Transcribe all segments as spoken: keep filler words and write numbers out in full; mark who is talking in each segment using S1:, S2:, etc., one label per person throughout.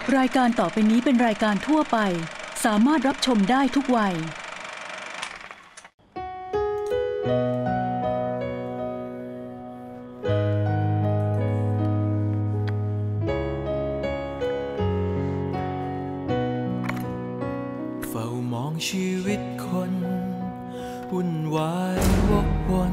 S1: รายการต่อไปนี้เป็นรายการทั่วไปสามารถรับชมได้ทุกวัย
S2: เฝ้ามองชีวิตคนวุ่นวายวกวน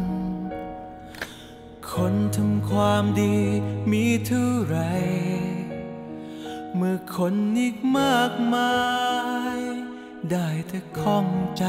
S2: คนทำความดีมีเท่าไรเมื่อคนอีกมากมายได้แต่ข้องใจ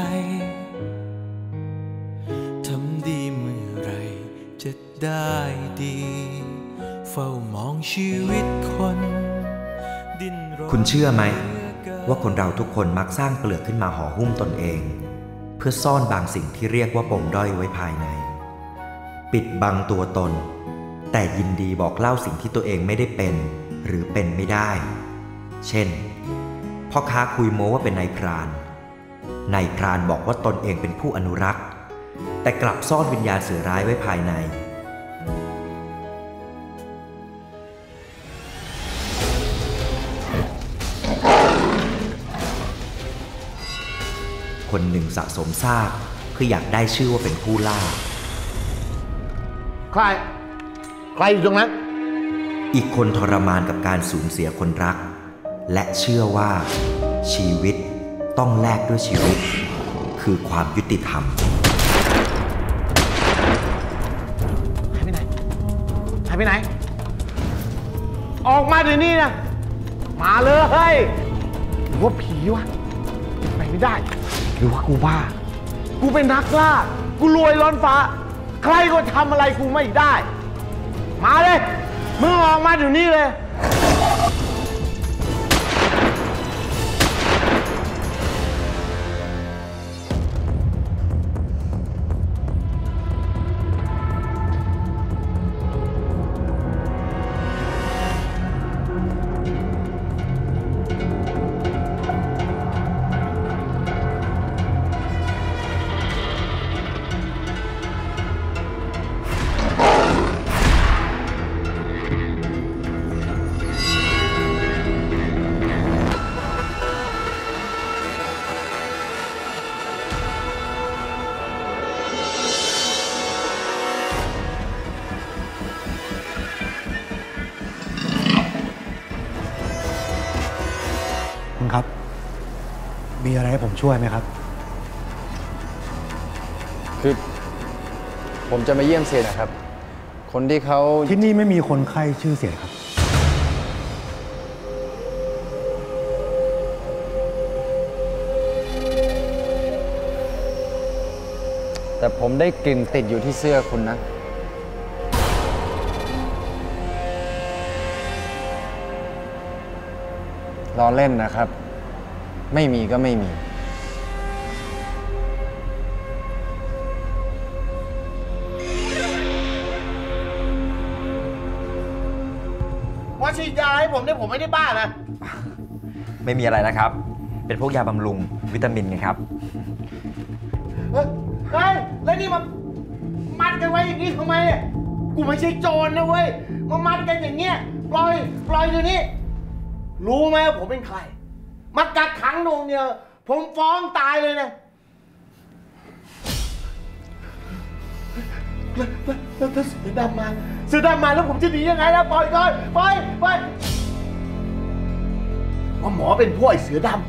S2: ทำดีเมื่อไรจะได้ดีเฝ้ามองชีวิตคนดิ้นรน
S3: คุณเชื่อไหมว่าคนเราทุกคนมักสร้างเปลือกขึ้นมาห่อหุ้มตนเองเพื่อซ่อนบางสิ่งที่เรียกว่าปมด้อยไว้ภายในปิดบังตัวตนแต่ยินดีบอกเล่าสิ่งที่ตัวเองไม่ได้เป็นหรือเป็นไม่ได้เช่นพ่อค้าคุยโม้ว่าเป็นนายพรานนายพรานบอกว่าตนเองเป็นผู้อนุรักษ์แต่กลับซ่อนวิญญาณเสือร้ายไว้ภายในคนหนึ่งสะสมซากเพื่ออยากได้ชื่อว่าเป็นผู้ล่า
S4: ใครใครอยู่ตรงนั้น
S3: อีกคนทรมานกับการสูญเสียคนรักและเชื่อว่าชีวิตต้องแลกด้วยชีวิตคือความยุติธรรม
S4: หายไปไหนหายไปไหนออกมาเดี๋ยวนี้นะมาเลยหรือว่าผีวะไปไม่ได้หรือว่ากูบ้ากูเป็นนักล่ากูรวยล้นฟ้าใครก็ทำอะไรกูไม่ได้มาเลยมึงออกมาเดี๋ยวนี้เลย
S5: ครับมีอะไรให้ผมช่วยไหมครับ
S6: คือผมจะมาเยี่ยมเสียนะครับคนที่เขา
S5: ที่นี่ไม่มีคนไข้ชื่อเสียครับ
S6: แต่ผมได้กลิ่นติดอยู่ที่เสื้อคุณนะล้อเล่นนะครับไม่มีก็ไม่มี
S4: ว่าฉีดยาให้ผมเนี่ยผมไม่ได้บ้านะ
S3: ไม่มีอะไรนะครับเป็นพวกยาบำรุงวิตามินไงครับ
S4: เฮ้ยแล้วนี่มันมัดกันไว้อย่างนี้ทำไมกูไม่ใช่โจรนะเว้ยมามัดกันอย่างเงี้ยปล่อยปล่อยอยู่นี่รู้ไหมว่าผมเป็นใครมากักขังหน่วงเหนี่ยวผมฟ้องตายเลยนะแล้วถ้าเสือดำมาเสือดำมาแล้วผมจะหนียังไงล่ะปล่อยก่อนปล่อยปล่อยว่าหมอเป็นพวกไอ้เสือดำ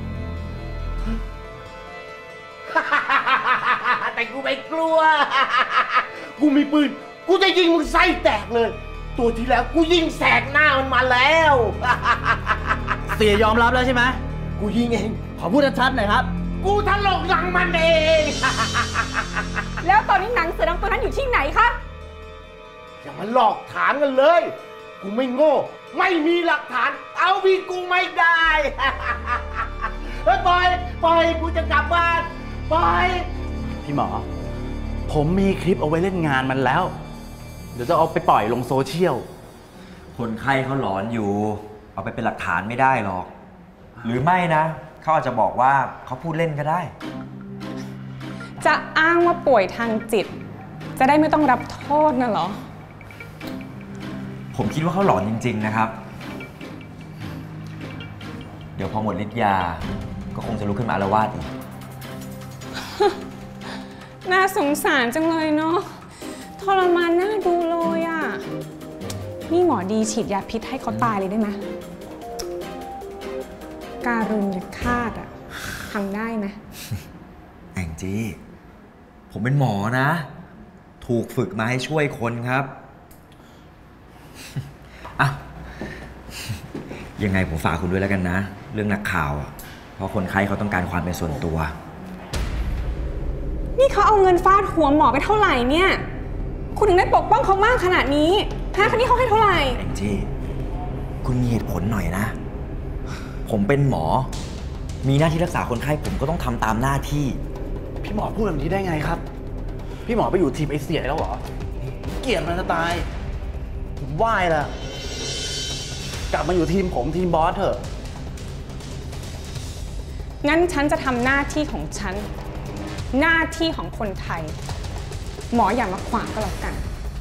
S4: แต่กูไม่กลัวกูมีปืนกูจะยิงมึงไส้แตกเลยตัวที่แล้วกูยิงแสกหน้ามันมาแล้ว
S7: เสียยอมรับแล้วใช่ไหม
S4: กูยิงเอง
S7: ขอพูดชัดๆหน่อยครับ
S4: กูทะลกหนังมันเอง
S8: แล้วตอนนี้หนังเสือดำตัวนั้นอยู่ที่ไหนคะ
S4: อย่ามาหลอกถามกันเลยกูไม่โง่ไม่มีหลักฐานเอาพี่กูไม่ได้เฮ้ยปล่อยปล่อยกูจะกลับบ้านปล่อย
S7: พี่หมอผมมีคลิปเอาไว้เล่นงานมันแล้วเดี๋ยวจะเอาไปปล่อยลงโซเชียล
S3: คนไข้เขาหลอนอยู่เอาไปเป็นหลักฐานไม่ได้หรอกหรือไม่นะเขาอาจจะบอกว่าเขาพูดเล่นก็ได้
S8: จะอ้างว่าป่วยทางจิตจะได้ไม่ต้องรับโทษน่ะเหรอ
S3: ผมคิดว่าเขาหลอนจริงๆนะครับเดี๋ยวพอหมดฤทธิ์ยาก็คงจะลุกขึ้นมาอาละวาดอีก
S8: น่าสงสารจังเลยเนาะทรมานน่าดูเลยอะนี่หมอดีฉีดยาพิษให้เขาตายเลยได้ไหมการุณยฆาตอะทำได้ไหม
S3: แองจี้ผมเป็นหมอนะ ถูกฝึกมาให้ช่วยคนครับ อ่ะ ยังไงผมฝากคุณด้วยแล้วกันนะ เรื่องนักข่าวอ่ะเพราะคนไข้เขาต้องการความเป็นส่วนตัว
S8: นี่เขาเอาเงินฟาดหัวหมอไปเท่าไหร่เนี่ยคุณถึงได้ปกป้องเขามากขนาดนี้ฮะคันนี้เขาให้เท่าไหร่
S3: แองจี้คุณมีเหตุผลหน่อยนะผมเป็นหมอมีหน้าที่รักษาคนไข้ผมก็ต้องทำตามหน้าที่
S7: พี่หมอพูดแบบนี้ได้ไงครับพี่หมอไปอยู่ทีมไอเสียแล้วเหรอเกลียดมันจะตายผมไหว้ละกลับมาอยู่ทีมผมทีมบอสเถอะ
S8: งั้นฉันจะทำหน้าที่ของฉันหน้าที่ของคนไทยหมออย่ามาขวางก็แล้วกัน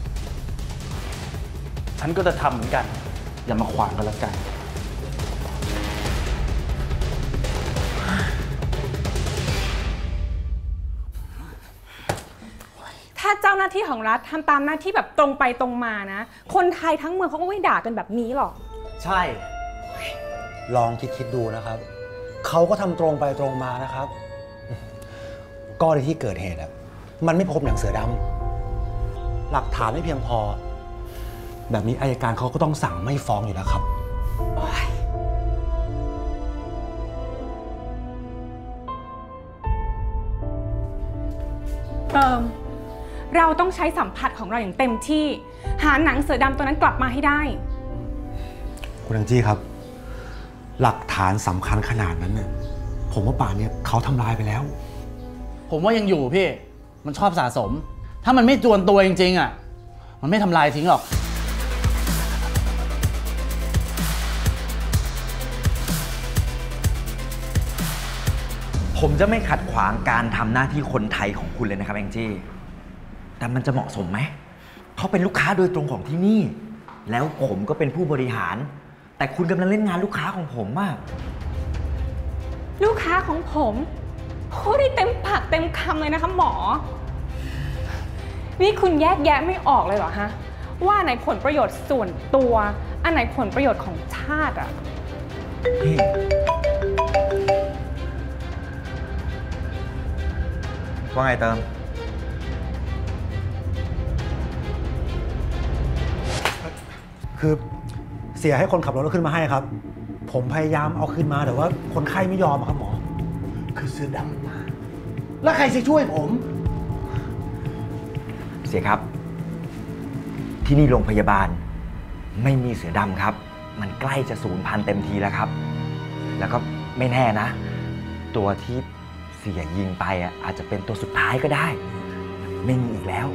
S7: ฉันก็จะทำเหมือนกันอย่ามาขวางก็แล้วกัน
S8: ถ้าเจ้าหน้าที่ของรัฐทำตามหน้าที่แบบตรงไปตรงมานะคนไทยทั้งเมืองเขาก็ไม่ด่ากันแบบนี้หรอก
S7: ใช่
S5: ลองคิดคิดดูนะครับเขาก็ทำตรงไปตรงมานะครับก็ในที่เกิดเหตุอ่ะมันไม่พบหนังเสือดำหลักฐานไม่เพียงพอแบบนี้อัยการเขาก็ต้องสั่งไม่ฟ้องอยู่แล้วครับ
S8: เติมเราต้องใช้สัมผัสของเราอย่างเต็มที่หาหนังเสือดำตัวนั้นกลับมาให้ได้
S5: คุณอังจี้ครับหลักฐานสำคัญขนาดนั้นเนี่ยผมว่าป่านนี้เขาทำลายไปแล้ว
S7: ผมว่ายังอยู่พี่มันชอบสะสมถ้ามันไม่จวนตัวจริงๆอ่ะมันไม่ทำลายทิ้งหรอก
S3: ผมจะไม่ขัดขวางการทำหน้าที่คนไทยของคุณเลยนะครับแองจี้แต่มันจะเหมาะสมไหมเขาเป็นลูกค้าโดยตรงของที่นี่แล้วผมก็เป็นผู้บริหารแต่คุณกำลังเล่นงานลูกค้าของผมมาก
S8: ลูกค้าของผมพูดได้เต็มปากเต็มคำเลยนะคะหมอนี่คุณแยกแยะไม่ออกเลยเหรอฮะว่าไหนผลประโยชน์ส่วนตัวอันไหนผลประโยชน์ของชาติอะ
S3: ว่าไงเติม
S5: คือเสียให้คนขับรถเอาขึ้นมาให้ครับผมพยายามเอาขึ้นมาแต่ว่าคนไข้ไม่ยอมครับหมอ
S7: คือเสือดำมาแล้วใครจะช่วยผม
S3: เสียครับที่นี่โรงพยาบาลไม่มีเสือดำครับมันใกล้จะสูญพันธุ์เต็มทีแล้วครับแล้วก็ไม่แน่นะตัวที่เสียยิงไปอ่ะอาจจะเป็นตัวสุดท้ายก็ได้ไม่มีอีกแล้ว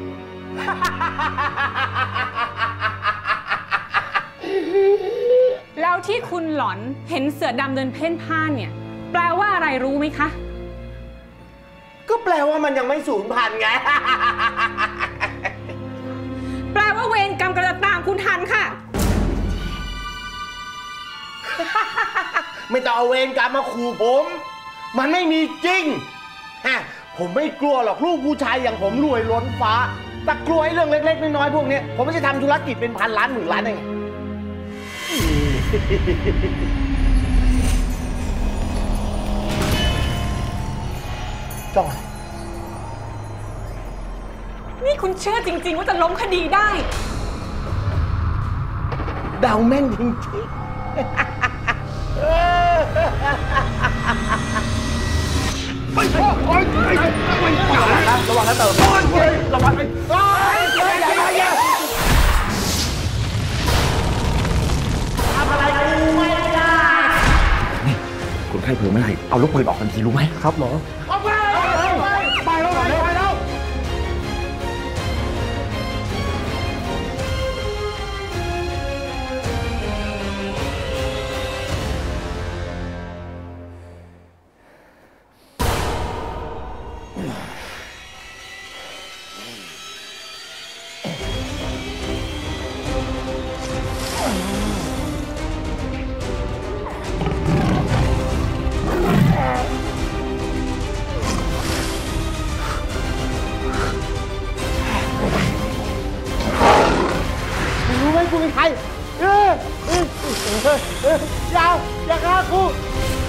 S8: แล้วที่คุณหลอนเห็นเสือดำเดินเพ่นพ่านเนี่ยแปลว่าอะไรรู้ไหมคะ
S4: ก็แปลว่ามันยังไม่สูญพันธุ์ไง
S8: แปลว่าเวรกรรมกำลังตามคุณทันค่ะ
S4: ไม่ต้องเอาเวรกรรมมาขู่ผมมันไม่มีจริงฮะผมไม่กลัวหรอกลูกผู้ชายอย่างผมรวยล้นฟ้าแต่กลัวไอ้เรื่องเล็กๆน้อยๆพวกนี้ผมไม่ใช่ทำธุรกิจเป็นพันล้านหมื่นล้านเองจ้อง
S8: นี่คุณเชื่อจริงๆว่าจะล้มคดีได้
S4: เดาแม่นจริงๆไปพ่อโอ๊ยไอ้ไอ้ระวังนะเติมระวังระวังโอ๊ยอย่าอย่าอย่าทำอะไรกูไม่ได้
S3: นี่คนไข้เผลอเมื่อไหร่เอาลูกปืนออกทันทีรู้ไหม
S5: ครับหมอ
S4: ออกไปไปแล้วไปแล้วกูเป็นใครเออเออเอออย่าอย่าฆ่ากู